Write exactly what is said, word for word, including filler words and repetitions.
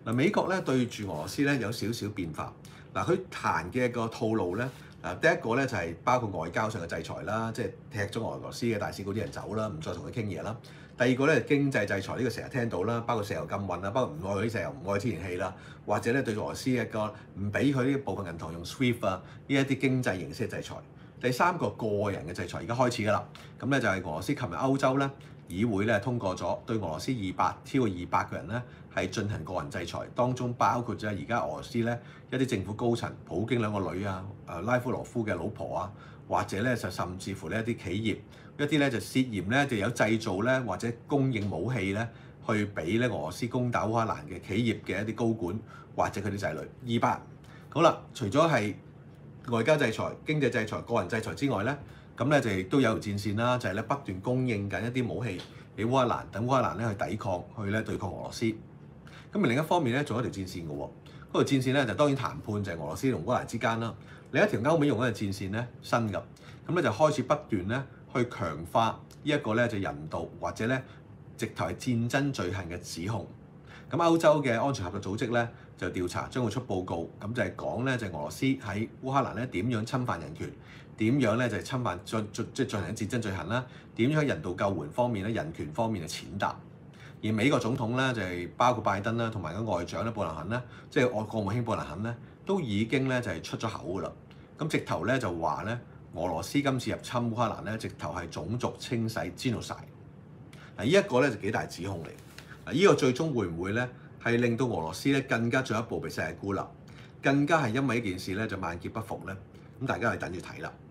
嗱，美國咧對住俄羅斯咧有少少變化。嗱，佢彈嘅個套路咧，嗱，第一個咧就係包括外交上嘅制裁啦，即係踢咗俄羅斯嘅大使嗰啲人走啦，唔再同佢傾嘢啦。第二個咧經濟制裁，呢個成日聽到啦，包括石油禁運啊，包括唔愛佢啲石油、唔愛天然氣啦，或者咧對俄羅斯一個唔俾佢呢部分銀行用 SWIFT 啊，呢一啲經濟形式嘅制裁。第三個個人嘅制裁而家開始㗎啦，咁咧就係俄羅斯琴日歐洲咧議會咧通過咗對俄羅斯二百超過二百個人咧係進行個人制裁，當中包括咗而家俄羅斯咧一啲政府高層，普京兩個女啊，誒拉夫羅夫嘅老婆啊，或者咧就甚至乎呢一啲企業，一啲咧就涉嫌咧就有製造咧或者供應武器咧去俾咧俄羅斯攻打烏克蘭嘅企業嘅一啲高管或者佢啲仔女二百。好啦，除咗係外交制裁、經濟制裁、個人制裁之外咧，咁咧就亦都有條戰線啦，就係咧不斷供應緊一啲武器俾烏克蘭，等烏克蘭咧去抵抗、去咧對抗俄羅斯。咁而另一方面咧，仲有一條戰線嘅喎，嗰條戰線咧就當然談判就係俄羅斯同烏克蘭之間啦。另一條歐美用緊嘅戰線咧新嘅，咁咧就開始不斷咧去強化呢一個咧就人道或者咧直頭係戰爭罪行嘅指控。咁歐洲嘅安全合作組織咧就調查，將會出報告，咁就係講咧就係俄羅斯喺烏克蘭咧點樣侵犯人權，點樣咧就係侵犯進進即係進行戰爭罪行啦，點樣喺人道救援方面咧、人權方面嘅踐踏。而美國總統咧就係包括拜登啦，同埋個外長咧布林肯咧，即係外國務卿布林肯咧，都已經咧就係出咗口㗎啦。咁直頭咧就話咧，俄羅斯今次入侵烏克蘭咧，直頭係種族清洗 genocide。嗱，呢一個咧就幾大指控嚟。嗱，呢個最終會唔會咧係令到俄羅斯咧更加進一步被世界孤立，更加係因為呢件事咧就萬劫不復咧？咁大家係等住睇啦。